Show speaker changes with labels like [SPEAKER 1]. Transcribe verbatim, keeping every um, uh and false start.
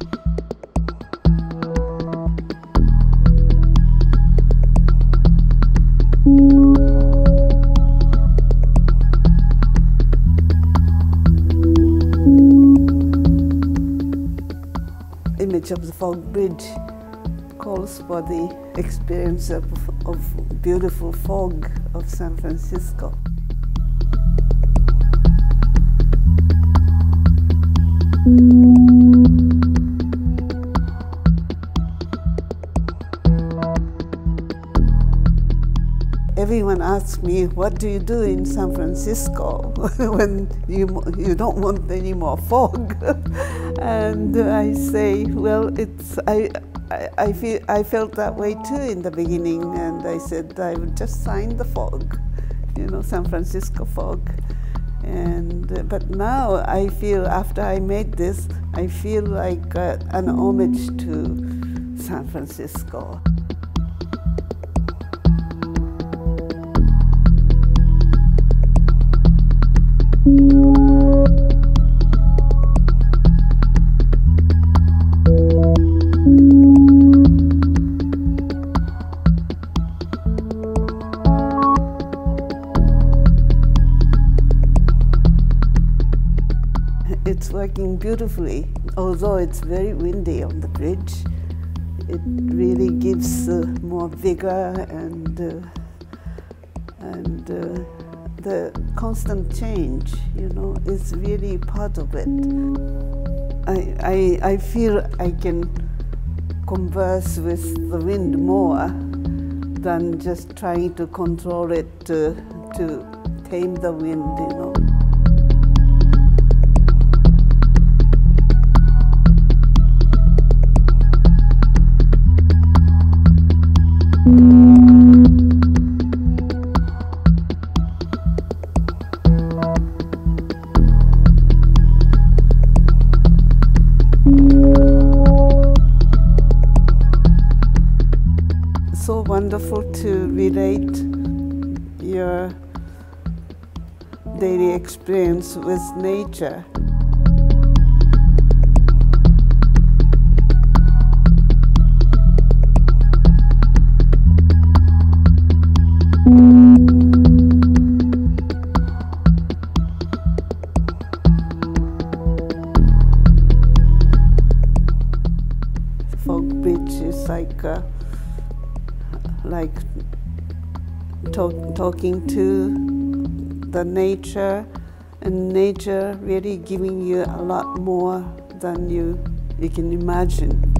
[SPEAKER 1] Image of the fog bridge calls for the experience of, of beautiful fog of San Francisco. Everyone asks me, what do you do in San Francisco when you, you don't want any more fog? And I say, well, it's, I, I, I, feel, I felt that way too in the beginning, and I said I would just sign the fog, you know, San Francisco fog. And, uh, but now I feel, after I made this, I feel like uh, an homage to San Francisco. It's working beautifully, although it's very windy on the bridge. It really gives uh, more vigor, and uh, and uh, the constant change, you know, is really part of it. I, I, I feel I can converse with the wind more than just trying to control it to, to tame the wind, you know. So wonderful to relate your daily experience with nature. Fog bridge is like uh, like talk, talking to the nature, and nature really giving you a lot more than you, you can imagine.